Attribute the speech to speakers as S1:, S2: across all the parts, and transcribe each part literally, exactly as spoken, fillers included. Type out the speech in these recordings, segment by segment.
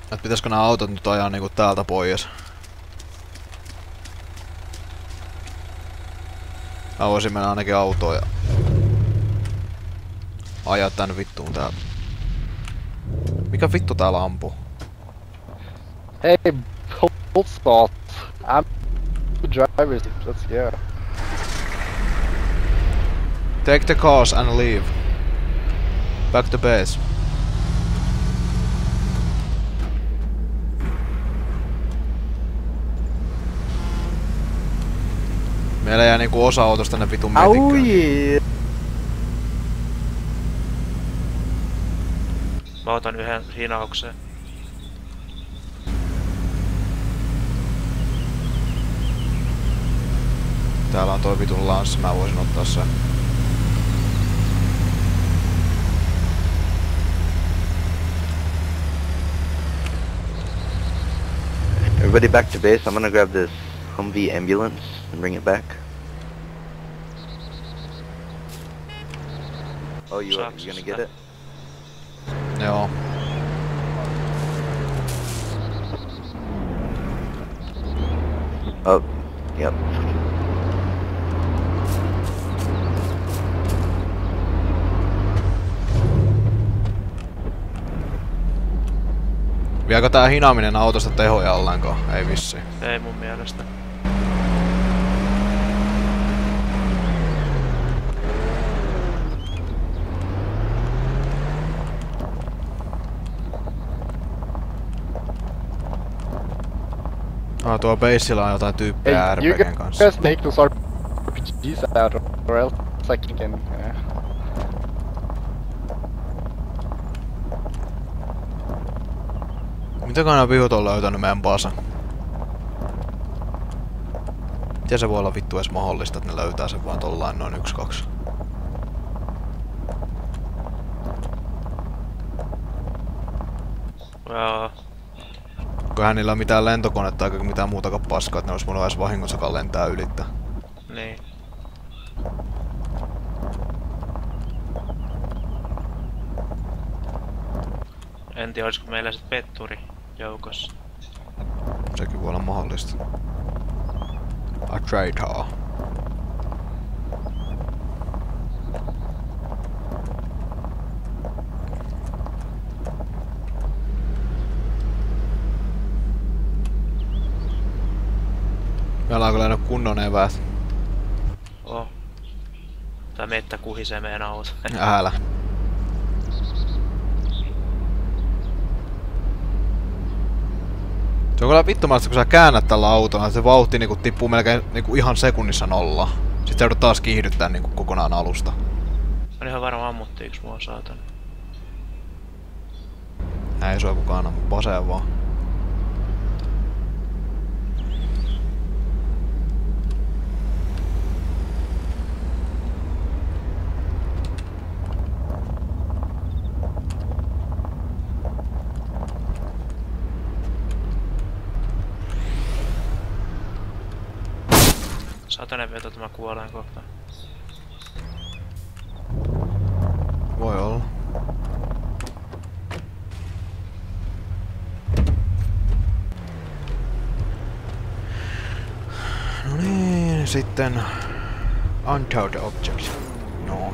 S1: Et pitäisikö nämä autot nyt ajaa niinku täältä pois? Mä voisin mennä ainakin autoon ja ajaa tän vittuun täältä. Mikä vittu täällä ampuu?
S2: Hey, hold stop. I'm the driver. Let's go.
S1: Take the cars and leave. Back to base. Meillä jää niinku osa autosta tänne vitun metikkään.
S2: Oh yeah.
S3: Mä otan yhden hinaukseen.
S1: Täällä on toi vitun lanssi, mä voisin ottaa sen.
S4: Everybody back to base. I'm gonna grab this Humvee ambulance and bring it back. Oh, you are you gonna get it?
S1: Joo.
S4: Oh, yep.
S1: Viekö tää hinaaminen autosta tehoja ollenkaan? Ei vissiin.
S3: Ei mun mielestä.
S1: Ah, tuo bassilla on jotain tyyppiä
S2: Hey, you
S1: R P G:n kanssa.
S2: guys take those R P Gs out or else I can... Uh...
S1: Mitäkään nämä vihut on löytänyt meidän basa? Miten se voi olla vittu edes mahdollista, että ne löytää sen vaan tollain noin yksi kaksi?
S3: Joo.
S1: Kohan niillä on mitään lentokonetta eikä mitään muutakaan paskaa, että ne olisi voinut edes vahingossakaan lentää ylittää.
S3: Niin. En tiedä, olisiko meillä sit petturi joukossa.
S1: Sekin voi olla mahdollista. A traitor. Meillä on kyllä nyt kunnon eväät.
S3: Oh. Tää mettä kuhisee meidän auto.
S1: Älä. Se on kyllä vittumaista, kun sä käännät tällä autolla, se vauhti niinku tippuu melkein niinku ihan sekunnissa nolla. Sitten sä joudut taas kiihdyttää niinku kokonaan alusta.
S3: On ihan varma ammuttiiks mua saatana.
S1: Ei sua kukaan ammu, paseen vaan.
S3: Satanen veto, että mä kuolen kohta.
S1: Voi olla. No niin, sitten... Untowed object. No.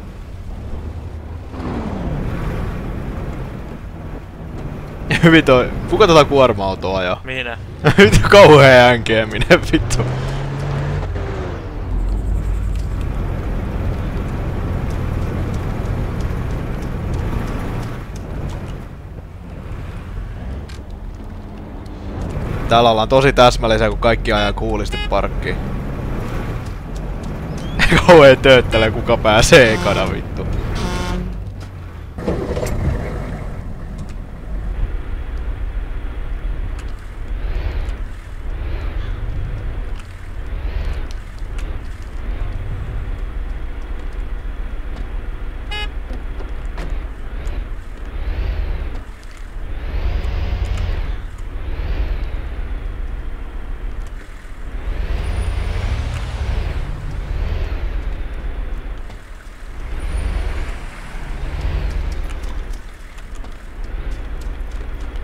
S1: Vittu, kuka tota kuorma-autoa ajaa?
S3: Minä.
S1: Vittu kauhea änkeäminen, vittu. Täällä ollaan tosi täsmällisiä, kun kaikki ajaa kuulisti parkkiin. Kauhea tööttelee, kuka pääsee ekana vittu.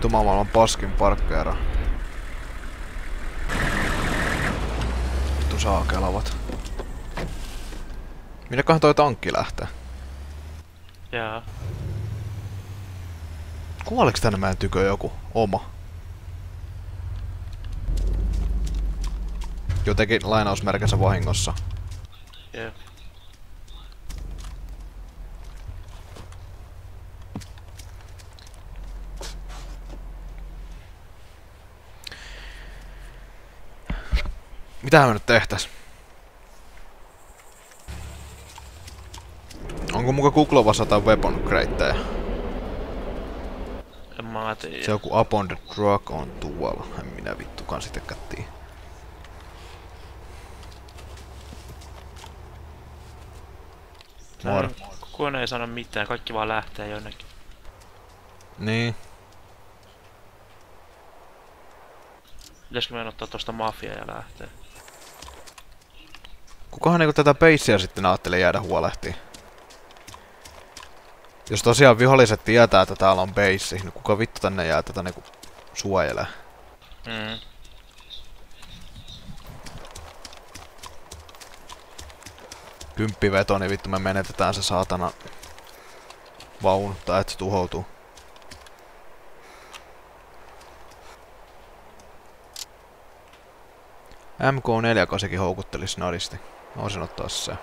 S1: Vittu maailman paskin parkkeera. Vittu saakelavat. Minneköhän toi tankki lähtee?
S3: Jaa.
S1: Kuoliks tänne meidän tykö joku? Oma. Jotenkin lainausmerkänsä vahingossa.
S3: Jep.
S1: Mitähän me nyt tehtäis? Onko muka Kuklovassa tai weapon crateja?
S3: En mä tiedä.
S1: Se joku Upon the Drug on tuolla. En minä vittukaan sitä kattiin. Moro.
S3: Kukaan ei sano mitään, kaikki vaan lähtee jonnekin.
S1: Niin.
S3: Pitäisikö meidän ottaa tosta mafiaa ja lähtee?
S1: Kukahan niinku tätä beissiä sitten ajattelee jäädä huolehtiin? Jos tosiaan viholliset tietää, että täällä on beissi, niin kuka vittu tänne jää tätä niinku suojelee?
S3: Mm.
S1: Kymppiveto, niin vittu me menetetään se saatana vaunu, tai että se tuhoutuu. M K neljäkymmentäkahdeksan houkuttelisi nadisti. Mä voisin ottaa se.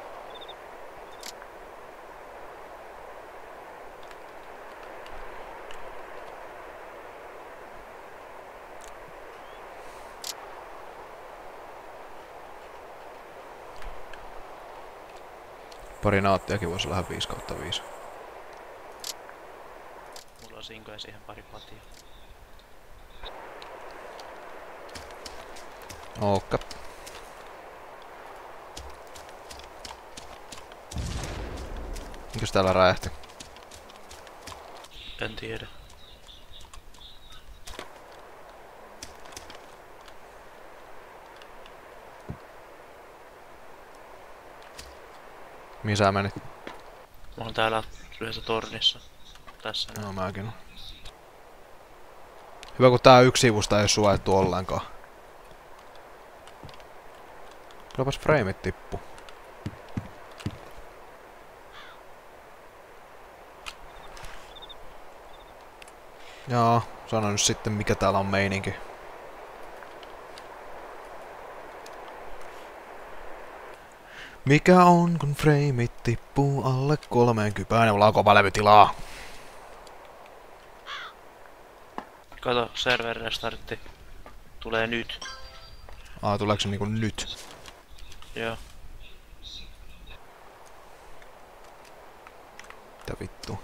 S1: Pari naattiakin voisi olla viisi kautta viisi.
S3: Mulla on sinkoja siihen pari patia.
S1: Okei. Mikäs täällä räjähti?
S3: En tiedä.
S1: Mihin sä menit?
S3: Mä oon täällä yhdessä tornissa. Tässä.
S1: No mäkin. Hyvä kun tää yksi sivusta ei oo suojattu ollenkaan. Kylläpäs frameit tippu. Jaa, sano nyt sitten mikä täällä on meininki. Mikä on kun frameit tippuu alle kolmeenkymmeneen? Mulla on kova levytilaa.
S3: Kato, server restartti. Tulee nyt.
S1: Aa, tuleeko se niinku nyt?
S3: Joo.
S1: Mitä vittua?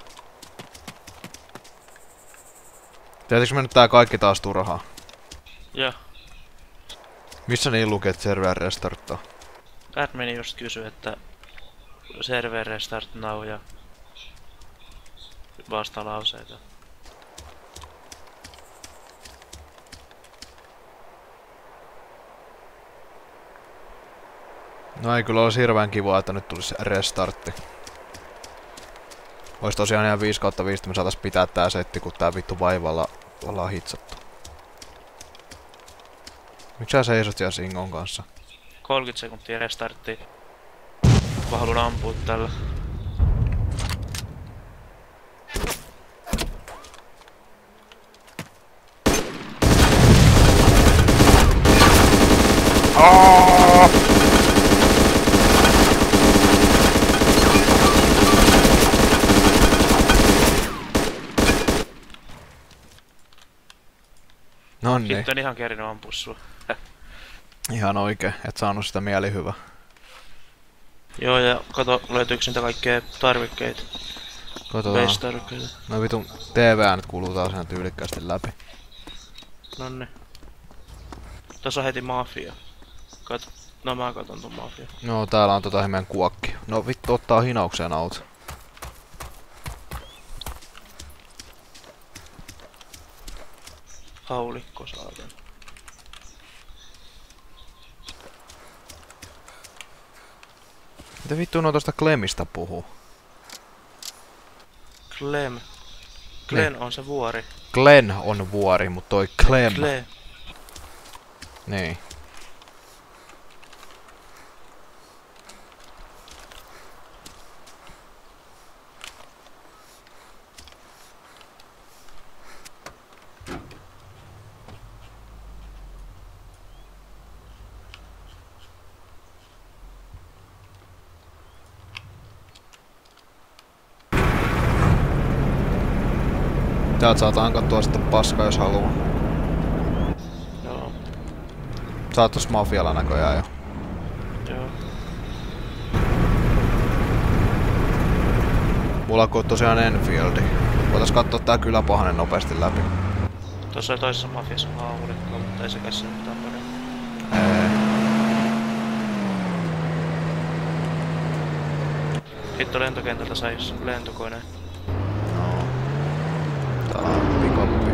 S1: Teetäks me nyt tää kaikki taas turhaa?
S3: Joo.
S1: Missä niin lukee, että server restarttaa?
S3: Admini just kysyi, että server restart now ja vastalauseita.
S1: No ei kyllä olisi hirveän kivaa, että nyt tulisi restartti. Ois tosiaan ihan viisi kautta viisi, me saatais pitää tää setti, kun tää vittu vaivalla ollaan hitsattu. Miksi sä seisot siellä Singon kanssa?
S3: kolmekymmentä sekuntia restartti. Mä haluun ampua tällä.
S1: Nonni.
S3: Hitto en ihan kerinyt ampua sua.
S1: Ihan oikein, et saanut sitä mielihyvää.
S3: Joo, ja kato, löytyykö niitä kaikkea tarvikkeita?
S1: Katsotaan.
S3: Base-tarvikkeita.
S1: No vitun T V-äänet kuuluu taas ihan tyylikkäästi läpi.
S3: Nonne. Tässä on heti mafia. Kato. No mä katon ton mafia.
S1: No täällä on tota meidän kuokki. No vittu ottaa hinaukseen auto.
S3: Haulikko saatan.
S1: Mitä vittu no tosta Clemista puhuu?
S3: Clem. Glen on se vuori.
S1: Glen on vuori, mut toi Clem...
S3: Cle.
S1: Niin. Täältä saataan katsoa sitten paskaa, jos haluaa.
S3: Joo.
S1: Sä oot tossa mafialla näköjään jo.
S3: Joo.
S1: Mulla on tosiaan Enfieldi. Voitais katsoa tää kyläpahanen nopeasti läpi.
S3: Tuossa toisessa mafiassa on haulikko, mutta ei sekään siinä mitään paremmin.
S1: Ei.
S3: Hitto lentokentältä sais lentokoneen.
S1: No. Tää on pikoppi.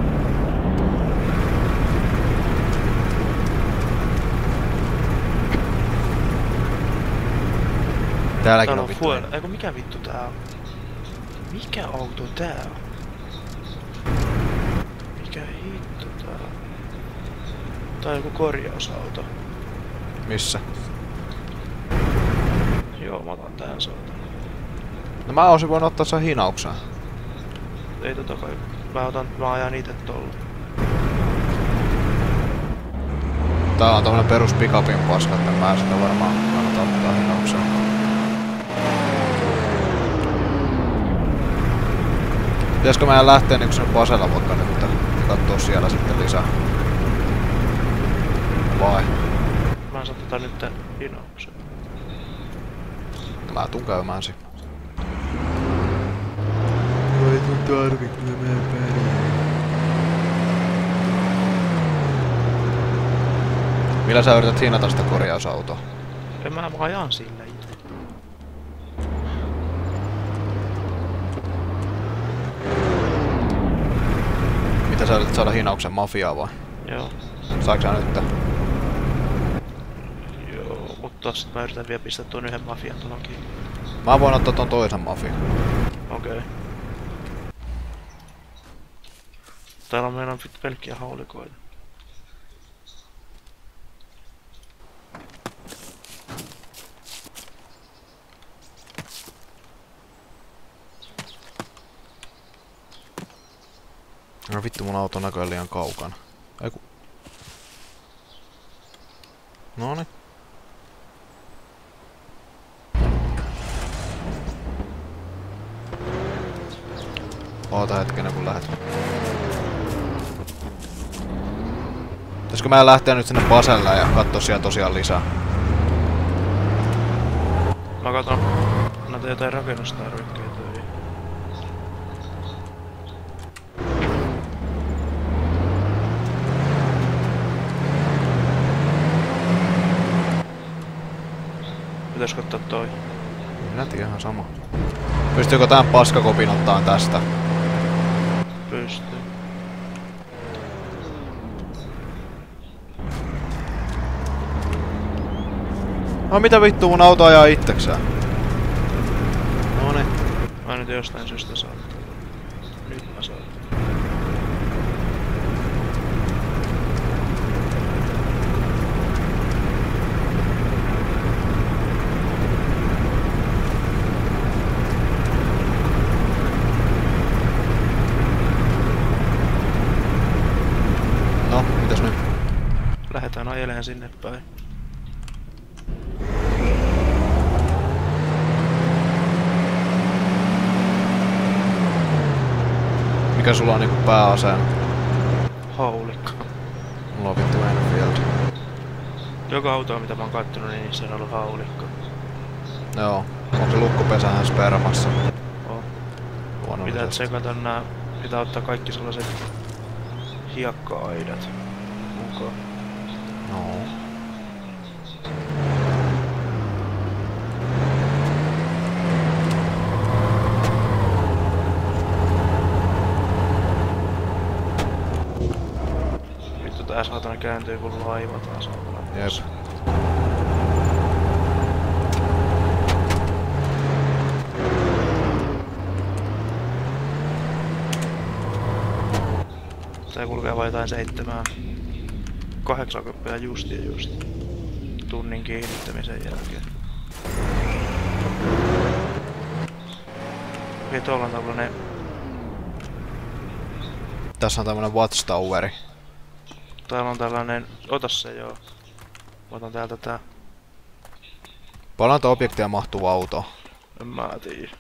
S1: Täälläkin
S3: Täällä
S1: on
S3: on
S1: vittu.
S3: fuel. Eiku mikä vittu tää on? Mikä auto tää on? Mikä hitto tää on? Tää on joku korjausauto.
S1: Missä?
S3: Joo, mä otan tän saatan.
S1: No mä olisin voinut ottaa sen hinauksen.
S3: Ei tota kai. Mä otan, mä ajan ite tolla.
S1: Tää on tommonen perus pickupin paska, että mä sitä varmaan kannata ottaa hinauksen. Pitäisikö meidän lähteä niinku sen Pasella vaikka nyt ja kattoo siellä sitten lisää? Vai?
S3: Mä saan tota nyt tän hinauksen.
S1: Mä tuun käymään siinä. Ei tuu tarvi, kyllä meidän pärjää. Millä sä yrität hinata sitä korjausautoa?
S3: En mä, mä ajan sillä itse.
S1: Mitä sä yrität saada hinauksen mafiaa vai?
S3: Joo.
S1: Saatko sä nyt?
S3: Joo, mutta tossa mä yritän vielä pistää tuon yhden mafian tuohon kiinni.
S1: Mä voin ottaa ton toisen mafian.
S3: Okei. Okay. Täällä on meidän pelkkiä haulikoita.
S1: No vittu, mun auto on näköjään liian kaukana. Eiku. Noniin. Oota hetken kun lähet. Pitäisikö mä lähteä nyt sinne Baselle ja katsoa siellä tosiaan lisää?
S3: Mä katon näitä jotain rakennustarvikkeita. Pitäisikö ottaa toi?
S1: Minä tiedän ihan sama. Pystyykö tän paskakopin ottaa tästä?
S3: Pystyy.
S1: No mitä vittu, mun auto ajaa itsekseen? Noniin.
S3: Mä nyt jostain syystä saan. Nyt mä saan.
S1: No, mitäs nyt?
S3: Lähdetään ajeleen sinne päin.
S1: Mikä sulla on niinku pääaseena?
S3: Haulikko.
S1: Mulla on vittu Enfield.
S3: Joka autoa mitä mä oon kattonut, niin se on ollut haulikko.
S1: Joo. Onko se lukkopesähän spermassa?
S3: On. Pitää
S1: Luonnollisesti.
S3: tsekata nää, pitää ottaa kaikki sellaiset hiekka-aidat mukaan.
S1: No.
S3: Vittu tää saatana kääntyy kun laiva taas on.
S1: Jep.
S3: Tää kulkee vain jotain seitsemää. Kahdeksan koppia just ja just. Tunnin kiinnittämisen jälkeen. Okei, tuolla on tällainen...
S1: Tässä on tämmönen watchtoweri.
S3: Täällä on tällainen... Ota se joo. Mä otan täältä tää.
S1: Paljon näitä objekteja mahtuu autoon?
S3: En mä tiedä.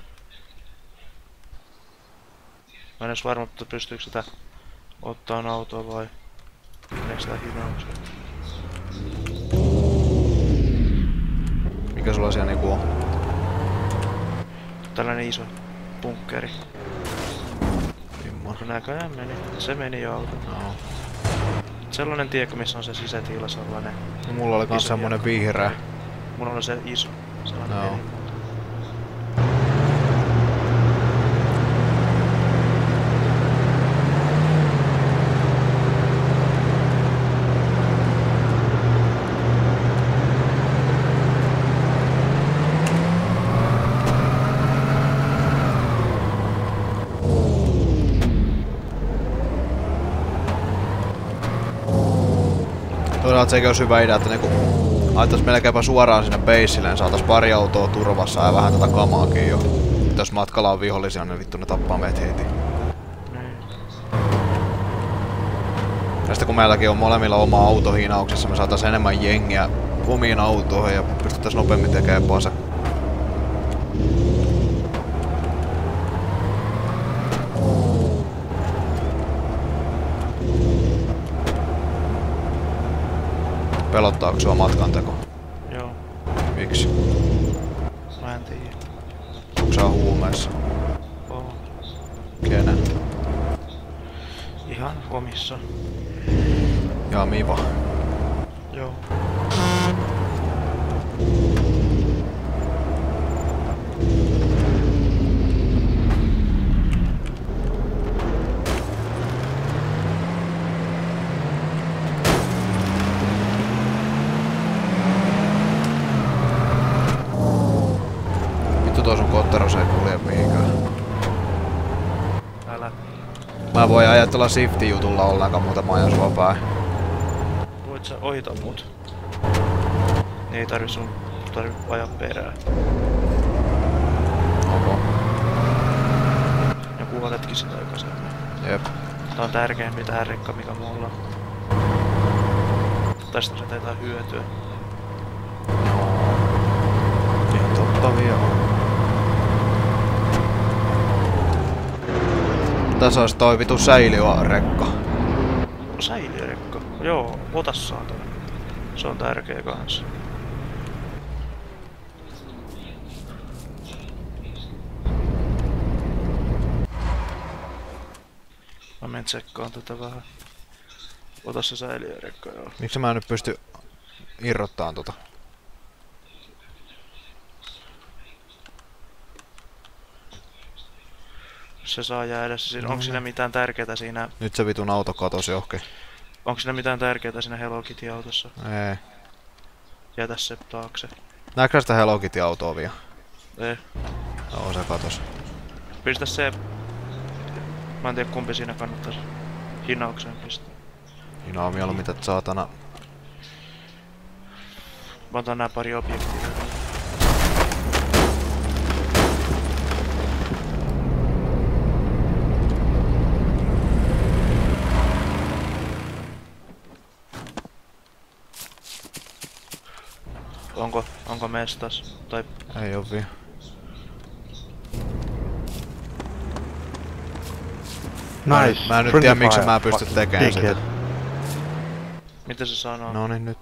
S3: Mä en edes varma, että pystyykö sitä ottaa autoa vai... Meneekö sitä hinaukseen?
S1: Mikä sulla siellä niinku on?
S3: Tällainen iso bunkkeri.
S1: Vimman.
S3: No näköjään meni. Se meni jo auto.
S1: No.
S3: Sellainen tiekko, missä on se sisätila sellainen.
S1: No, mulla oli kans
S3: iso
S1: semmonen vihreä.
S3: Mulla on se iso. Sellainen
S1: No.
S3: pieni.
S1: Toisaalta sekin olisi hyvä idea, että niinku laittaisi melkeinpä suoraan sinne baseille, niin saatais pari autoa turvassa ja vähän tätä kamaakin jo. Jos matkalla on vihollisia, niin vittu ne tappaa meitä heti.
S3: Niin.
S1: Ja sitten kun meilläkin on molemmilla oma auto hinauksessa, me saatais enemmän jengiä omiin autoihin ja pystyttäis nopeammin tekemään pase. Pelottaako sua matkanteko?
S3: Joo.
S1: Miksi?
S3: Mä en tiedä.
S1: Onko sä huumeessa?
S3: Oo.
S1: Kenen?
S3: Ihan omissa.
S1: Ja Miva.
S3: Joo.
S1: Vittu, tuo sun kotteros ei kulje mihinkään.
S3: Älä.
S1: Mä voin ajatella shifti-jutulla ollenkaan, mutta mä ajan sua päin.
S3: Voit sä ohita mut? Niin ei tarvi sun tarvi ajaa perään.
S1: Onko?
S3: Ja kuoletkin sitä aikaisemmin.
S1: Jep.
S3: Tää on tärkeämpi tää rekka mikä mulla on. Tästä se taitaa hyötyä.
S1: Ihan totta vielä on. Tässä olisi toi vitu säiliörekka.
S3: Säiliörekka. Joo, ota saatana. Se on tärkeä kans. Mä menen tsekkaan tätä vähän. Ota se säiliörekka, joo.
S1: Miksi mä en nyt pysty irrottaan tota?
S3: Se saa jäädä. Siinä, onko siinä mitään tärkeää siinä...
S1: Nyt se vitun auto katosi johonkin.
S3: Onko siinä mitään tärkeää siinä Hello Kitty-autossa?
S1: Ei.
S3: Jätä se taakse.
S1: Näetkö sä sitä Hello Kitty-autoa vielä?
S3: Ei.
S1: Joo, se katos.
S3: Pistä se... Mä en tiedä kumpi siinä kannattaisi hinaukseen pistää.
S1: Siinä on mieluummin tätä saatana.
S3: Mä otan nää pari objektia. Onko, onko mestas? Tai...
S1: Ei oo vielä.
S4: Nice.
S1: Mä en nyt tiedä miksi mä pysty tekemään sitä.
S3: Mitä se sanoo?
S1: No niin, nyt.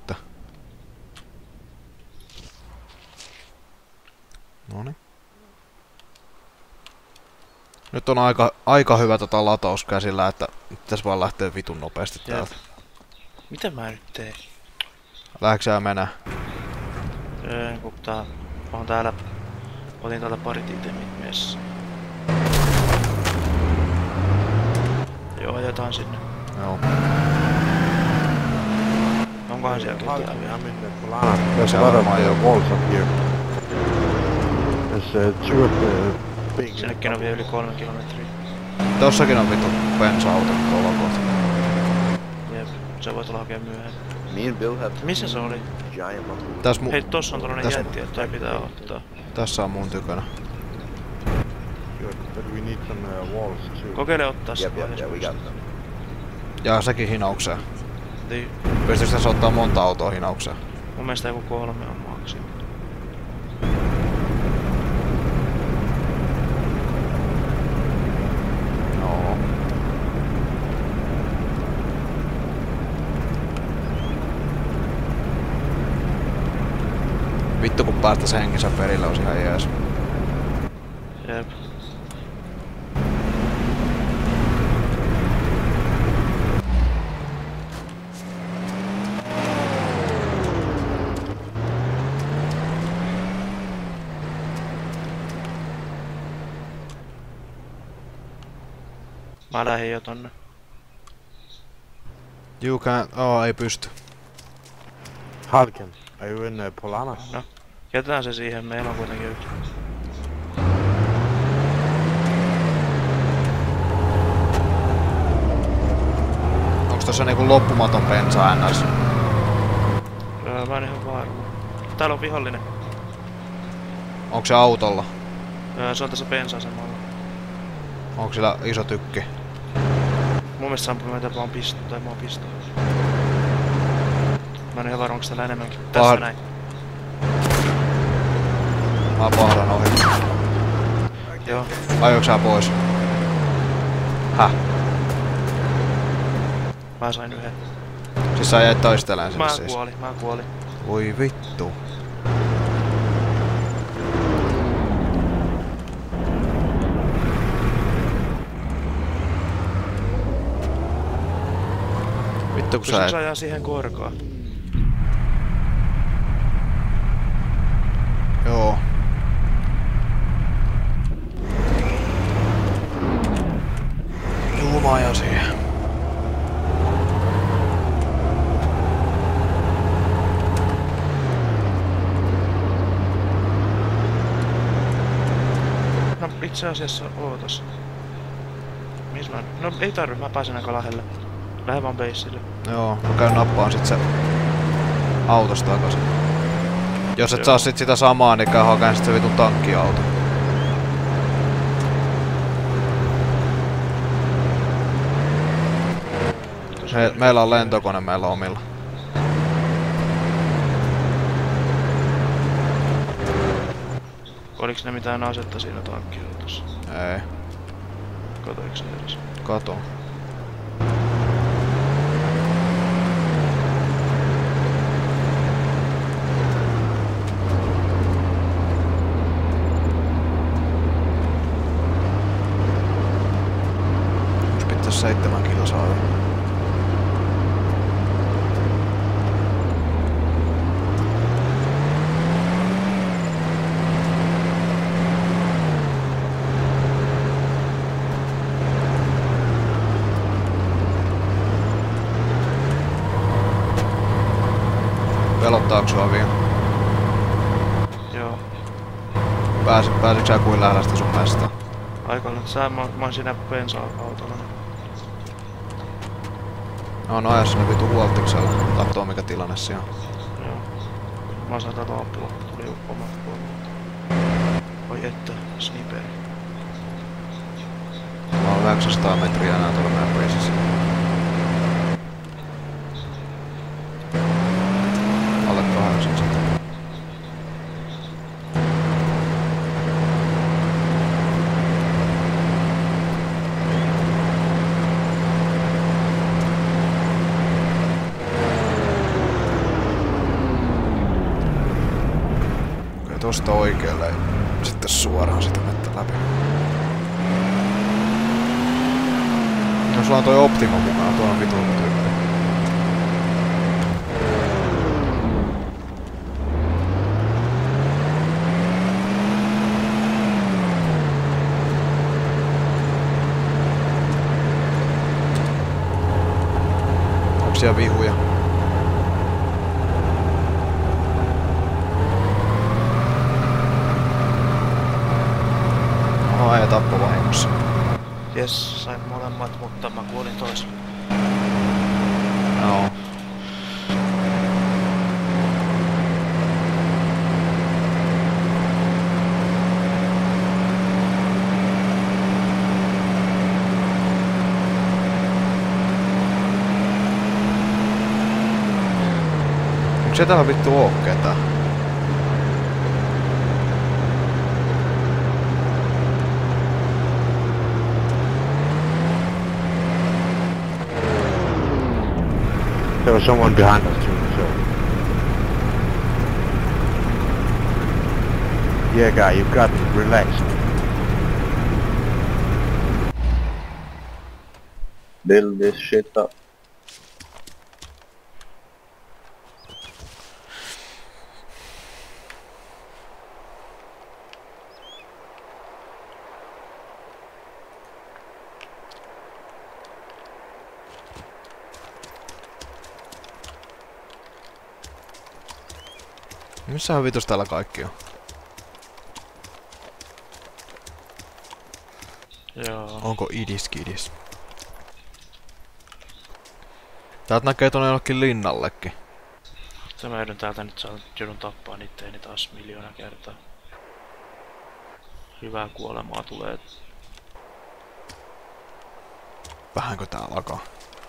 S1: Noniin. Nyt on aika, aika hyvä tota lataus käsillä, että pitäis vaan lähteä vitun nopeasti täältä.
S3: Mitä mä nyt teen?
S1: Lähdekö sä menee?
S3: Ei, kun tää... Mä oon täällä... Otin täältä parit itemit messiin. Joo, ajetaan sinne.
S1: Joo.
S3: Onkohan siellä ketään vielä?
S4: There's a lot of uh, walls up here. There's uh, two of the big...
S3: Sinnekin on vielä yli kolme kilometriä.
S1: Tossakin on vittu bensa-auto tuolla kohta.
S3: Se voi tulla hakea myöhemmin.
S2: Me and Bill have
S3: Missä se oli?
S2: giant muscles.
S1: Täs mu...
S3: Hei, tossa on tollanen
S1: Täs-
S3: jätti, että toi pitää ottaa.
S1: Tässä on mun tykönä.
S4: Good, but we need some uh, walls too.
S3: Kokeile ottaa se
S2: Yep, yep, yeah, we got them.
S1: Ja sekin hinaukseen.
S3: Niin,
S1: Pystyykö tässä ottaa monta autoa hinaukseen?
S3: mun mielestä joku kolme on maksimi.
S1: Joo. Vittu kun päästäis henkinsä perille olisi ihan jees.
S3: Jep. Mä lähdin jo tonne.
S1: You can... Oh, ei pysty.
S4: Halken, are you in uh, Polana?
S3: No, jätetään se siihen, meillä on kuitenkin yksi.
S1: Onks tossa niinku loppumaton bensa ns?
S3: Öö, mä en ihan varma. Täällä on vihollinen.
S1: Onks se autolla?
S3: Öö, se on tässä bensa-asemalla.
S1: Onks sillä iso tykki?
S3: Mun mielestä sampui meitä vaan pisto, tai mä oon pistolla. Mä en ihan varma, onks täällä enemmänkin. Tässä
S1: Pah-
S3: näin.
S1: Mä pahdan ohi.
S3: Joo.
S1: Ajoiks sä pois? Häh?
S3: Mä sain yhden.
S1: Siis sä jäit toisteleen sinne
S3: Mä
S1: siis.
S3: kuolin, mä kuolin.
S1: Voi vittu. Vittu kun sä
S3: Pystytkö
S1: et...
S3: sä ajaa siihen korkaan?
S1: Joo. Juu, mä ajan siihen.
S3: No itse asiassa ootas. Missä mä... No ei tarvi, mä pääsen aika lähelle. Lähde vaan beissille.
S1: Joo, mä käyn nappaan sit se autosta takaisin. Jos et
S3: Joo.
S1: saa sit sitä samaa, niin käy hakemaan sit se vitun tankkiauto. Me, meillä on lentokone meillä omilla.
S3: Oliks ne mitään asetta siinä tankkiautossa?
S1: Ei,
S3: Katoiks ne edes?
S1: kato. Onks pitäis seitsemän kilsaa jo? Pelottaako sua vielä?
S3: Joo.
S1: Pääsi, pääsitkö sä kuin lähellä sitä sun mestaa?
S3: Aika lailla. Sä, mä, mä oon siinä bensa-autolla.
S1: No, no aja sinne vitu huoltiksella. Kattoo mikä tilanne siellä on.
S3: Joo. Mä saan täältä apua. Tuli oma puolella. Oi että, sniperi.
S1: Mä oon yhdeksänsataa metriä enää tuolla meidän peisissä. Alle kahdeksansataa. Okei, tosta oikealle ja sitten suoraan sitä vettä läpi. No sulla on toi Optima mukana, tuo on vitun tyyppi. Onks siellä vihuja? Oho, ei tappovahingossa.
S3: Jes, sain molemmat, mutta mä kuolin toiselle.
S1: No. Onko se täällä vittu oo ketään?
S4: There was someone behind us too, so... Yeah, guy, you've got to relax.
S5: Build this shit up.
S1: Missähän vitus täällä kaikki on?
S3: Joo.
S1: Onko idis kidis? Täältä näkee tuonne jollekin linnallekin.
S3: Sitten mä joudun täältä nyt saa joudun tappaa itteeni taas miljoona kertaa. Hyvää kuolemaa tulee.
S1: Vähänkö tää alkaa?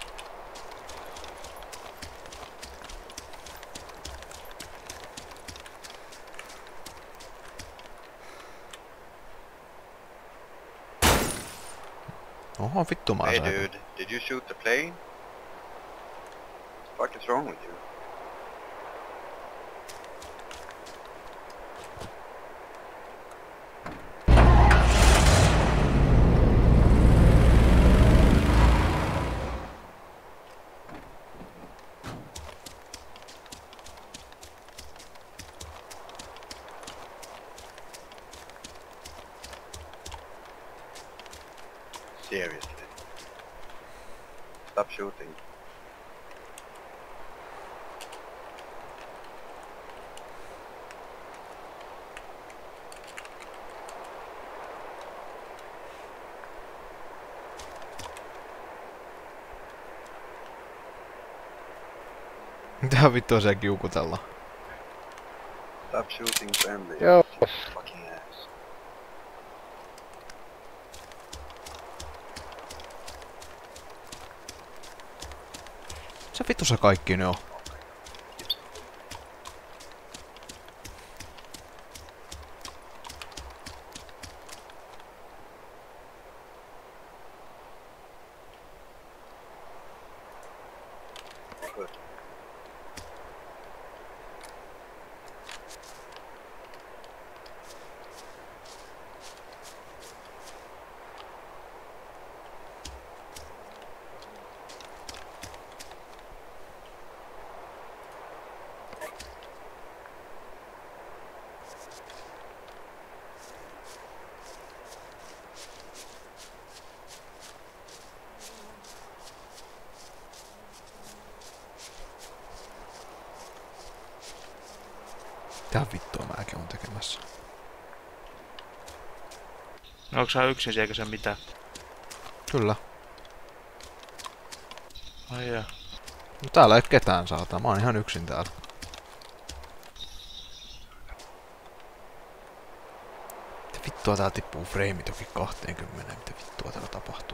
S1: Oho, vittu mä
S6: Hey
S1: sain.
S6: dude, did you shoot the plane? What the fuck is wrong with you? Seriously. Stop shooting.
S1: Mitä vittua se kiukutellaan?
S6: Stop shooting friendly.
S2: Joo.
S6: Fucking ass.
S1: Se vittu se kaikki ne on.
S6: Good.
S1: Mitä vittua mäkin on tekemässä?
S3: No onks sä yksin sielläkö se mitä?
S1: Kyllä.
S3: Ai jaa.
S1: No täällä ei ketään saata. Mä oon ihan yksin täällä. Mitä vittua täällä tippuu freimit jokin kaksikymmentä? Mitä vittua täällä tapahtuu?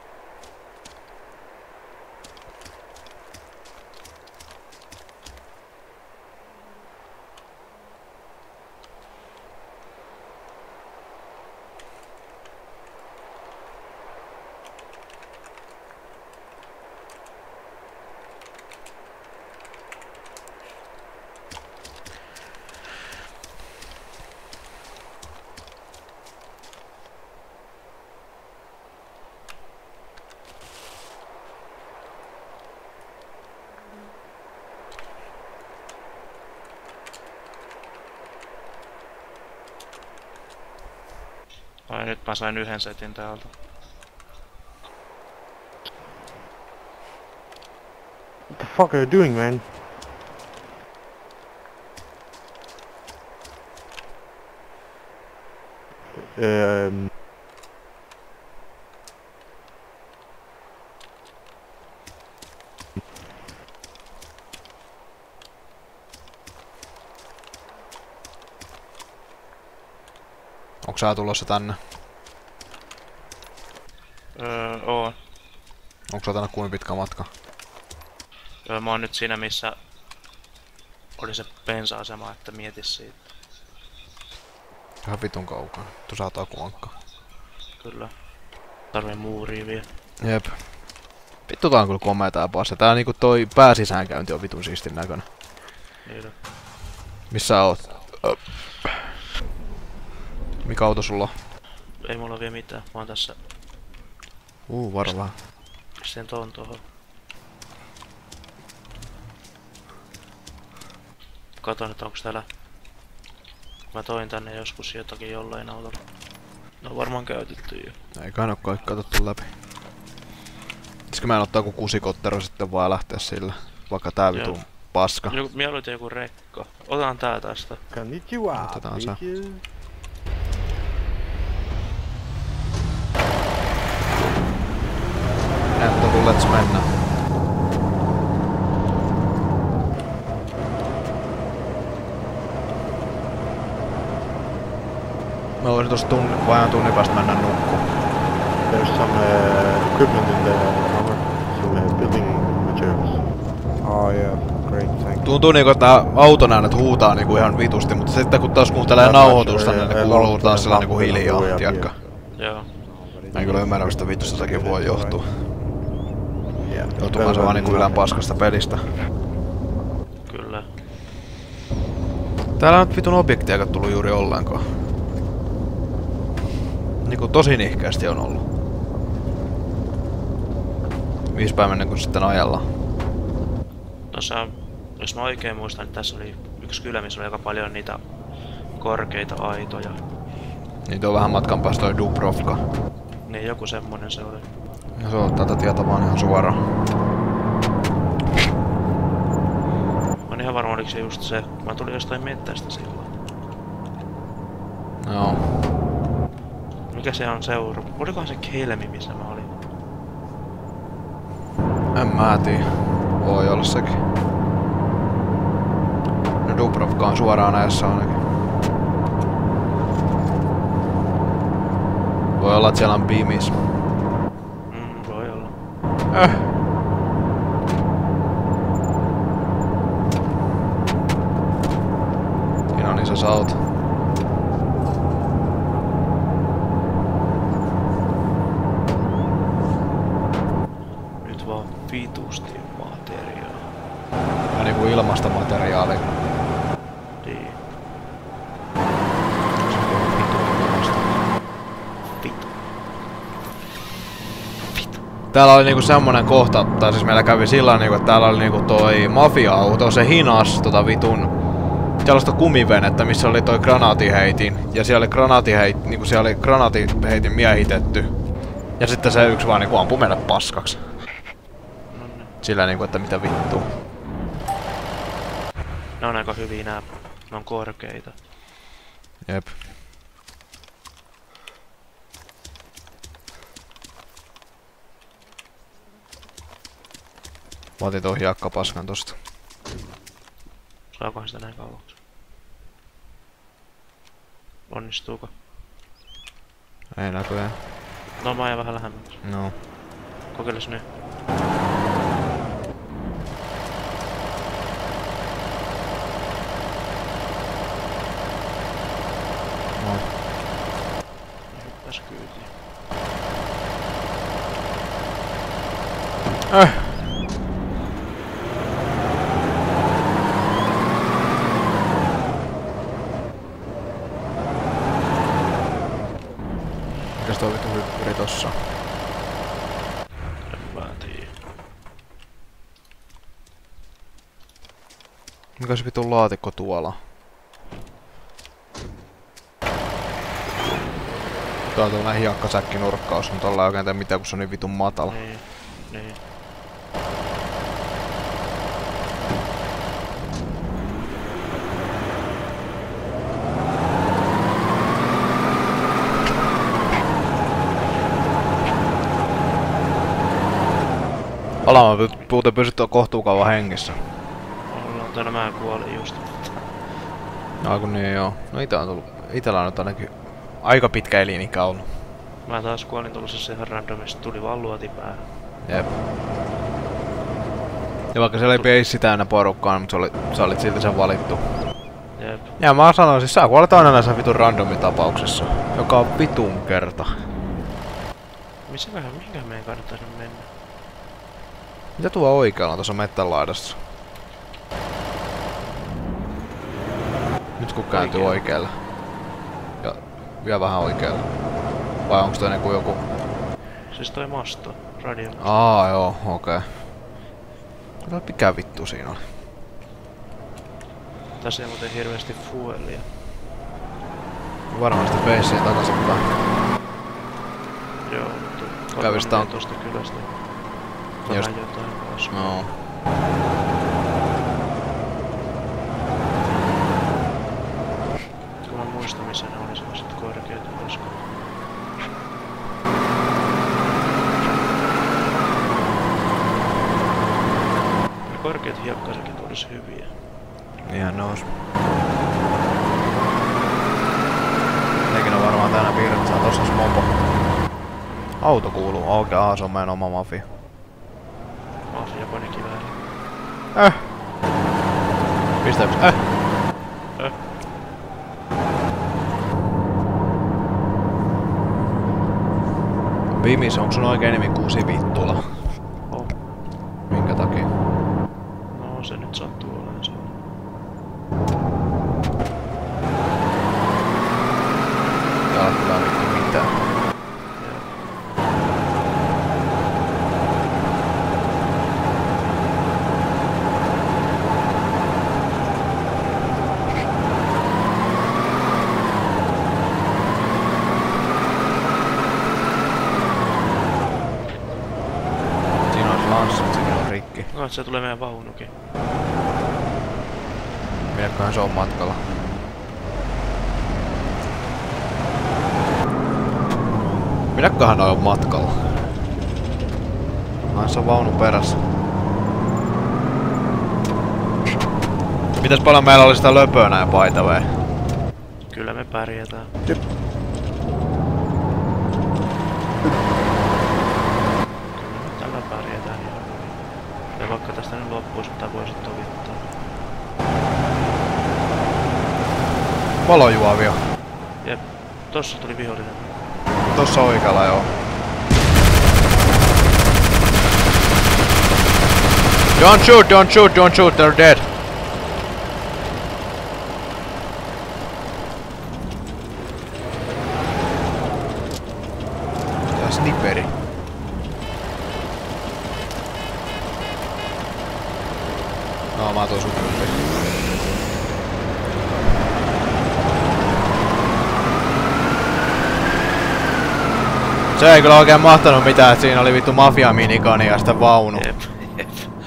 S3: Ai nyt mä sain yhden setin täältä.
S4: What the fuck are you doing, man? Um...
S1: Onko sä tulossa tänne?
S3: Öö, oon.
S1: Onko sä tänne kuinka pitkä matka?
S3: Öö, mä oon nyt siinä missä oli se bensa-asema, että mietis siitä.
S1: Ihan vitun kaukana. Tuossa on takuankka.
S3: Kyllä. Tarvii muuria vielä.
S1: Jep. Vittu tää on kyllä komea tää passa. Tää niinku toi pääsisäänkäynti on vitun siistin näköinen.
S3: Niin on.
S1: Missä sä oot? Ö. Mikä auto sulla on?
S3: Ei mulla vielä mitään. Mä oon tässä.
S1: Uu, varo vähän.
S3: Pistin ton tohon. Katon, että onks täällä... Mä toin tänne joskus jotakin jollain autolla. Ne on varmaan käytetty jo.
S1: Eiköhän oo kaikki katsottu läpi. Pitäisikö mä en ottaa joku kusikottero sitten vaan lähteä sillä? Vaikka tää vitun paska.
S3: Joku, mieluiten joku rekka. Otan tää tästä.
S4: Konnichiwa,
S1: Otetaan se.
S4: bitches.
S1: Entä kun let's mennä? Mä voisin tossa tunni, vajaan tunnin päästä mennä nukkuun.
S4: There's some uh, equipment in the armor, some uh, building materials. Oh yeah, great, thank you.
S1: Tuntuu niinku, että auton äänet huutaa niinku ihan vitusti, mutta sitten kun taas kuuntelee nauhoitusta, niin ne kuuluu taas sillä niinku hiljaa, tiedätkö?
S3: Joo.
S1: Mä en kyllä ymmärrä, mistä vitusta sekin voi johtua.
S4: Yeah,
S1: Joutumaan se vaan niinku ylän paskasta pelistä.
S3: Kyllä.
S1: Täällä on nyt vitun objektiakaan tullut juuri ollenkaan. Niinku tosi nihkeästi on ollut. Viisi päivän ennen kuin sitten ajalla.
S3: Tossa, jos mä oikein muistan, niin tässä oli yksi kylä, missä oli aika paljon niitä korkeita aitoja.
S1: Niitä on vähän matkan päästä toi Dubrovka.
S3: Niin joku semmonen se oli.
S1: Ja se on tätä tietä vaan ihan suoraan.
S3: Mä oon ihan varma, oliko se just se. Mä tulin jostain mettäistä silloin.
S1: Joo.
S3: Mikä se on seuraava? Olikohan se Kelmi, missä mä olin?
S1: En mä tiedä. Voi olla sekin. No Dubrovka on suoraan näissä ainakin. Voi olla, että siellä on Bimis.
S3: Mm, voi olla.
S1: Äh. Siinä on iso auto.
S3: Nyt vaan vitusti materiaa.
S1: Ja niinku ilmasta materiaalia.
S3: Niin. Vitu. Vitu.
S1: Täällä oli niinku semmonen kohta, tai siis meillä kävi sillä niinku, että täällä oli niinku toi mafia-auto, se hinas tota vitun sellaista kumivenettä, missä oli toi granaatiheitin. Ja siellä oli granaatiheit, niinku siellä oli granaatiheitin miehitetty. Ja sitten se yksi vaan niinku ampui meidät paskaksi.
S3: Nonne.
S1: Sillä niinku, että mitä vittua.
S3: Ne on aika hyviä nää. Ne on korkeita.
S1: Jep. Mä otin tuon hiekkapaskan tosta.
S3: Saakohan sitä näin kauaksi? Onnistuuko?
S1: Ei näköjään.
S3: No mä ajan vähän lähemmäksi.
S1: No.
S3: Kokeiles nyt.
S1: No.
S3: Hyppäs kyytiin.
S1: Äh. Mikäs toi vittu hyppyri tossa?
S3: En mä tiedä.
S1: Mikäs vitun laatikko tuolla? Tää on tällainen hiekkasäkkinurkkaus, mutta ollaan oikein tee mitään, kun se on niin vitun matala.
S3: Niin. Niin.
S1: Alama puute pysyt kohtuukauan hengissä.
S3: Ollaan tänä mä kuolin just.
S1: Ai kun niin joo. No itä on tullut. Itellä on nyt ainakin aika pitkä elinikä ollut.
S3: Mä taas kuolin tuollaisessa ihan randomista, tuli vaan luoti päähän.
S1: Jep. Ja vaikka siellä ei peissi täynnä porukkaan, mutta sä olit, sä olit silti sen valittu.
S3: Jep.
S1: Ja mä sanoin siis, sä kuolet aina näissä vitun randomitapauksessa. Joka on vitun kerta.
S3: Missä vähän, mihinkä meidän kannattaisi mennä?
S1: Mitä tuo oikealla on tuossa mettän laidassa? Nyt kun kääntyy oikealle. Ja vielä vähän oikealle. Vai onks toi niinku joku...
S3: Siis toi masto, radio.
S1: Aa joo, okei. Okay. Mikä vittu siinä oli?
S3: Tässä ei muuten hirveästi fuelia.
S1: Varmasti peissiin takaisinpäin.
S3: Joo, mutta...
S1: Kävis tää on...
S3: Tosta kylästä.
S1: Just...
S3: Vähän jotain kasvua.
S1: No.
S3: Kun mä muistan missä ne oli sellaiset korkeat uskot. Ne korkeat hiekkasekit olis hyviä.
S1: Ihan nous. Nekin on varmaan tänä piirretty, saa tossa mopo. Auto kuuluu, okei, okay, se on meidän oma mafia.
S3: Mafia konekivääri.
S1: Äh! Pistäyks? Äh!
S3: Äh.
S1: Vimis, onko sun oikein nimi Kuusi Vittula?
S3: Oh.
S1: Minkä takia?
S3: No se nyt sattuu olemaan se.
S1: Tää on kyllä vittu mitään.
S3: No, se tulee meidän vaunukin.
S1: Minneköhän se on matkalla? Minneköhän noi on matkalla? Ai se on vaunun perässä. Mitäs paljon meillä oli sitä löpöä näin paitavee?
S3: Kyllä me pärjätään.
S1: Jep.
S3: Tällä pärjätään ihan hyvin. Ja vaikka tästä nyt loppuisi, mitä voisit tovittaa.
S1: Valojuovia.
S3: Jep. Tossa tuli vihollinen.
S1: Tossa oikealla joo. Don't shoot, don't shoot, don't shoot, they're dead. Tää sniperi. No mä tuon sun kumpi. Se ei kyllä oikein mahtanut mitään, että siinä oli vittu mafia minikani ja sitten vaunu.
S3: Jep, jep.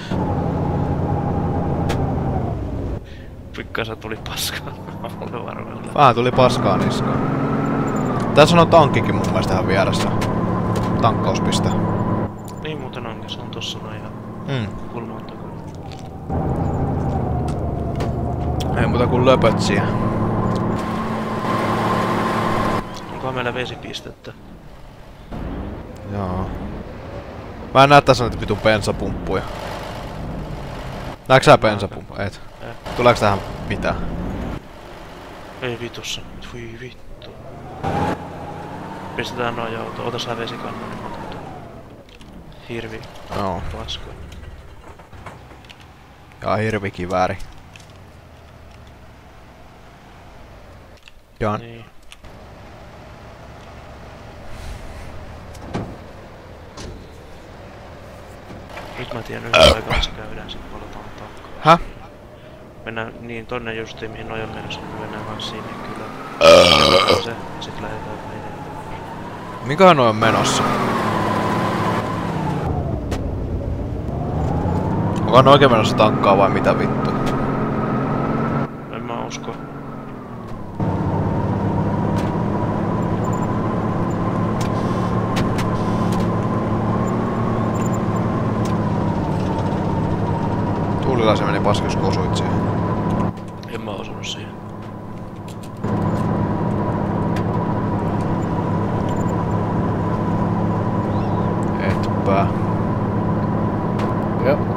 S3: Pikkasen tuli paskaa. Mulle varmaan.
S1: Vähän tuli paskaa niskaan. Tässä on tankkikin mun mielestä ihan vieressä. Tankkauspiste.
S3: Niin muuten onkin, se on tossa noin ihan
S1: Mm.
S3: kulman takana.
S1: Ei muuta kuin löpötsiä.
S3: Onkohan meillä vesipistettä?
S1: Joo. Mä en näe tässä näitä vitun bensapumppuja. Näetkö sä bensapumppuja? Et.
S3: Eh.
S1: Tuleeks tähän mitään?
S3: Ei vitussa. Voi vittu. Pistetään noin auto. Ota sä vesikannan, niin mä otan tuon. Hirvi.
S1: Joo.
S3: Pasko.
S1: Ja hirvikivääri. Ja
S3: Niin. Nyt mä tiedän yhden aikaa, missä käydään, sit palataan takkaan.
S1: Häh?
S3: Mennään niin tonne justiin, mihin noin on menossa, niin me mennään vaan sinne kyllä. Se, sit lähdetään menemään.
S1: mikähän noi on menossa? Onko ne oikein menossa tankkaa vai mitä vittu?
S3: En mä usko.
S1: Tuulilla se meni paskis, kun osuit siihen.
S3: En mä osunut siihen.
S1: pää.
S2: Joo.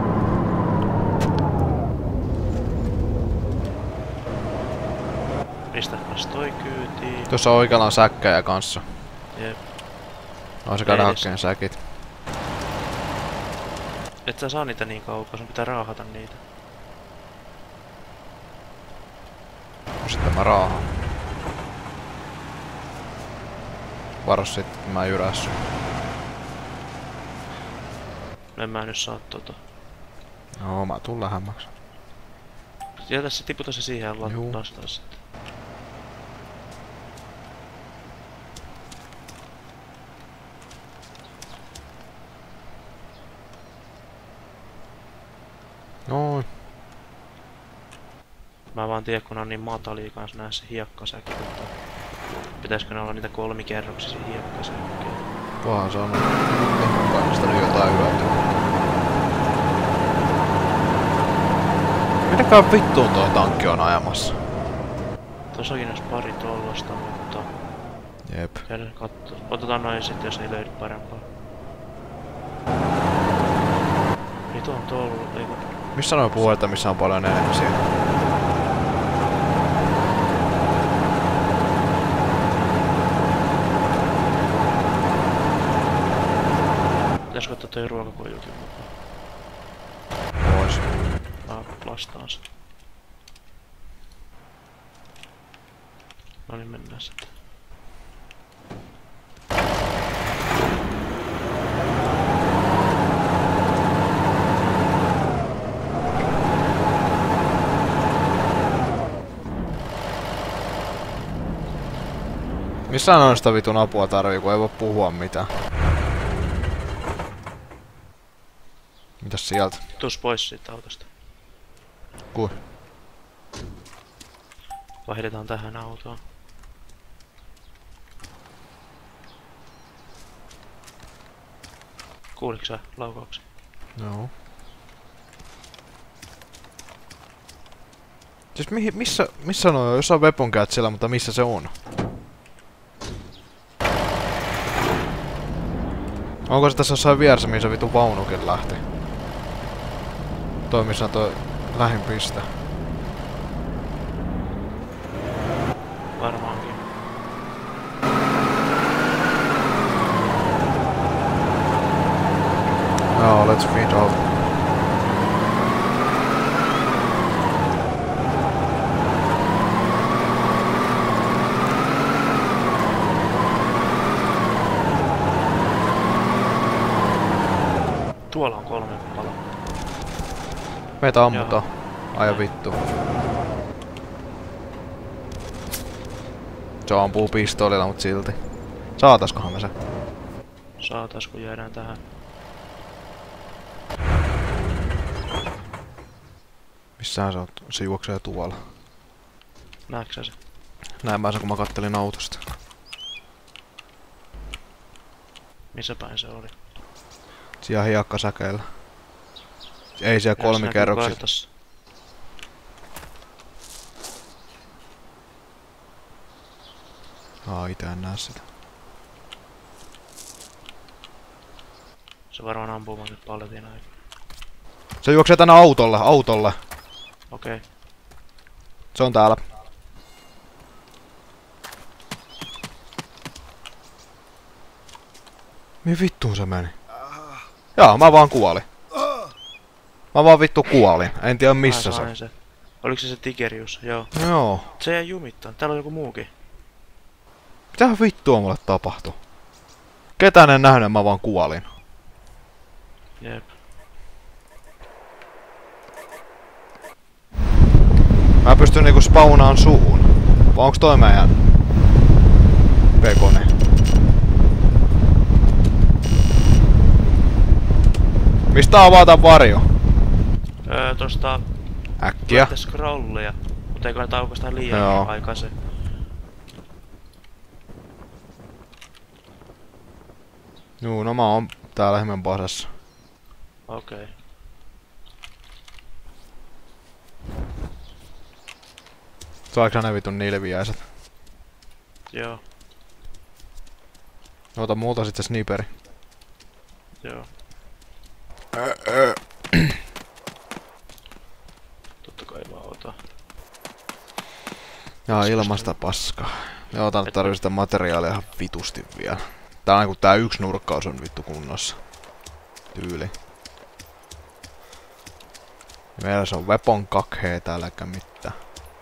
S3: Pistäpäs toi kyytiin.
S1: Tuossa oikealla on säkkäjä kanssa.
S3: Jep.
S1: No se käydä
S3: Ei edes.
S1: hakkeen säkit.
S3: Et sä saa niitä niin kaukaa, sun pitää raahata niitä.
S1: Sitten mä raahaan. Varos sit, että mä jyrässyn.
S3: No en mä nyt saa tota.
S1: Joo, mä tuun lähemmäksi.
S3: Jätä se, tiputa se siihen ja
S1: Juu.
S3: lastaa sitten.
S1: Noin.
S3: Mä vaan tiedän, kun on niin matalia kans näissä hiekkasäkit, että pitäisikö ne olla niitä kolmikerroksisia hiekkasäkkejä.
S1: Pahan saanut. Kannasta nyt jotain hyötyä. Mitäkään vittuun tuo tankki on ajamassa?
S3: Tossakin olisi pari tollasta, mutta
S1: Jep.
S3: käydään kattoo. Otetaan noin sitten, jos ei löydy parempaa. Nyt on tollu, ei kun...
S1: Missä noin puolelta, missä on paljon enemmän siellä?
S3: Pitäisikö ottaa toi ruokakojuukin mukaan?
S1: Pois.
S3: Mä lastaan sen. No niin, mennään sitten.
S1: Missä on sitä vitun apua tarvii, kun ei voi puhua mitään? Mitäs sieltä?
S3: Tuus pois siitä autosta.
S1: Kui?
S3: Vaihdetaan tähän autoon. Kuuliko sä laukauksen?
S1: Joo. Siis mihin, missä, missä on jossain weapon catchilla, mutta missä se on? Onko se tässä jossain vieressä, missä vitu vaunukin lähti? Toi missä on toi lähin piste.
S3: Varmaankin.
S1: Joo, let's feed out.
S3: Tuolla on kolme paloa.
S1: Meitä ammuta.
S3: Joo.
S1: Aja vittu. Se ampuu pistoolilla, mut silti. Saataskohan me se?
S3: Saatais kun jäädään tähän.
S1: Missähän se on? Se juoksee tuolla.
S3: Näetkö sä se?
S1: Näin mä sen, kun mä kattelin autosta.
S3: Missä päin se oli?
S1: Siellä hiekkasäkeillä. Ei siellä
S3: Joo, se näkyy
S1: kolmikerroksilla.
S3: kartassa.
S1: Aa, ite en näe sitä.
S3: Se varmaan ampuu vaan nyt palletin aikaa.
S1: Se juoksee tänne autolle, autolle.
S3: Okei. Okay.
S1: Se on täällä. Mihin vittuun se meni? Jaa, mä vaan kuolin. Mä vaan vittu kuolin. En tiedä missä
S3: Mä
S1: se.
S3: sain se. Oliko se se Tigerius? Joo.
S1: Joo.
S3: Se jäi jumittaan. Täällä on joku muukin.
S1: Mitähän vittua mulle tapahtui? Ketään en nähnyt, mä vaan kuolin.
S3: Jep.
S1: Mä pystyn niinku spawnaan suuhun. Vai onks toi meidän pekone? Mistä avata varjo?
S3: Öö, tosta...
S1: Äkkiä.
S3: Laita scrollia. Mut ei kannata aukastaa liian
S1: Joo.
S3: aikaisen.
S1: Juu, no mä oon täällä hieman pasassa.
S3: Okei. Okay.
S1: Saaks ne vitun nilviäiset?
S3: Joo.
S1: Ota multa sit se sniperi.
S3: Joo. Totta kai mä otan.
S1: Jaa, ilmasta paskaa. Joo, otan tarvii sitä materiaalia ihan vitusti vielä. Tää on niinku tää yksi nurkkaus on vittu kunnossa. Tyyli. Meillä se on weapon kakhee täällä eikä mitään.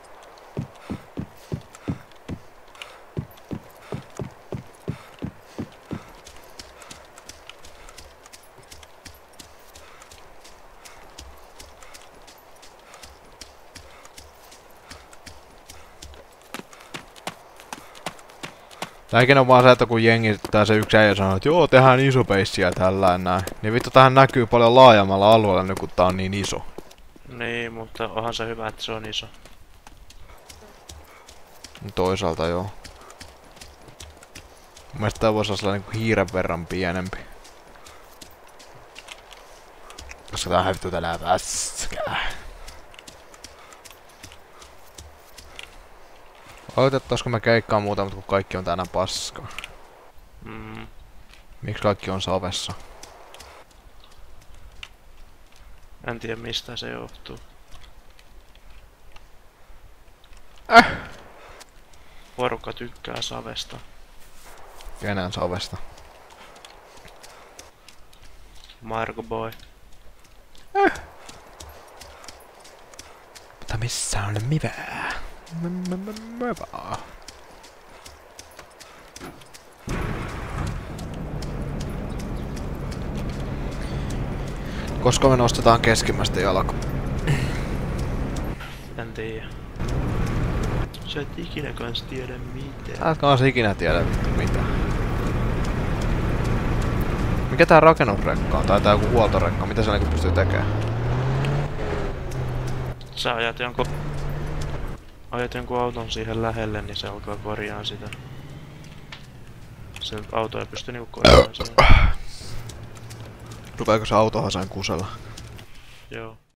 S1: Tääkin on vaan se, että kun jengi tai se yksi äijä sanoo, että joo, tehdään iso peissiä tällä näin. Niin vittu tähän näkyy paljon laajemmalla alueella nyt kun tää on niin iso.
S3: Niin, mutta onhan se hyvä, että se on iso.
S1: Toisaalta joo. Mun mielestä tää voisi olla niinku hiiren verran pienempi. Koska tää on vittu täällä päskää. Otettaisiko me keikkaa muuta, mutta kun kaikki on tänään paskaa.
S3: Mm.
S1: Miksi kaikki on savessa?
S3: En tiedä mistä se johtuu.
S1: Äh!
S3: Porukka tykkää savesta.
S1: Kenen savesta?
S3: Margo boy.
S1: Äh! Mutta missä on mivää? Mivää. Koska me nostetaan keskimmäistä jalka?
S3: En tiedä. Sä et ikinä kans tiedä mitään.
S1: Sä et kans ikinä tiedä vittu mitä. Mikä tää rakennusrekka on? Tai tää joku huoltorekka? Mitä se niinku pystyy tekemään?
S3: Sä ajat jonkun... Ajat jonkun auton siihen lähelle, niin se alkaa korjaa sitä. Se auto ei pysty niinku korjaamaan sitä.
S1: Rupeeko se autohasain kusella?
S3: Joo.